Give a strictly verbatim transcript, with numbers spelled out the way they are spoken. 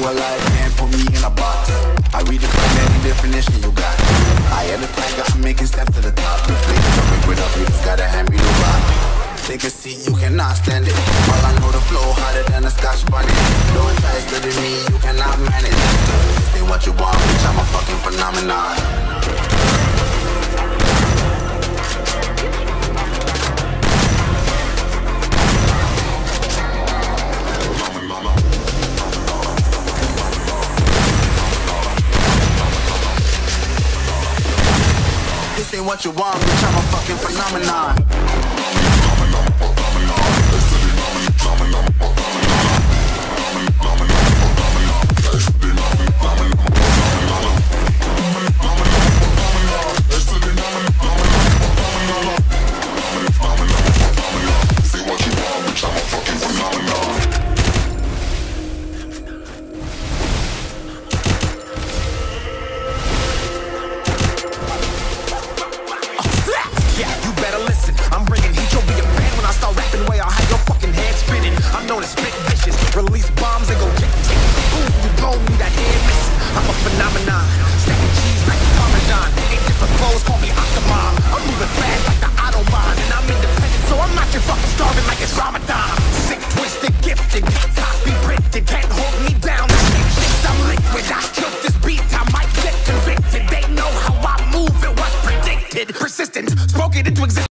alive, can't put me in a box. I redefine any definition you got. I am the tiger, I'm making steps to the top. The place is up, with up, you just gotta hand me the rock. Take a seat, you cannot stand it. All I know, the flow harder than a Scotch bunny. Don't try studying me, you cannot manage. This ain't what you want, bitch, I'm a fucking phenomenon. This ain't what you want, bitch, I'm a fucking phenomenon.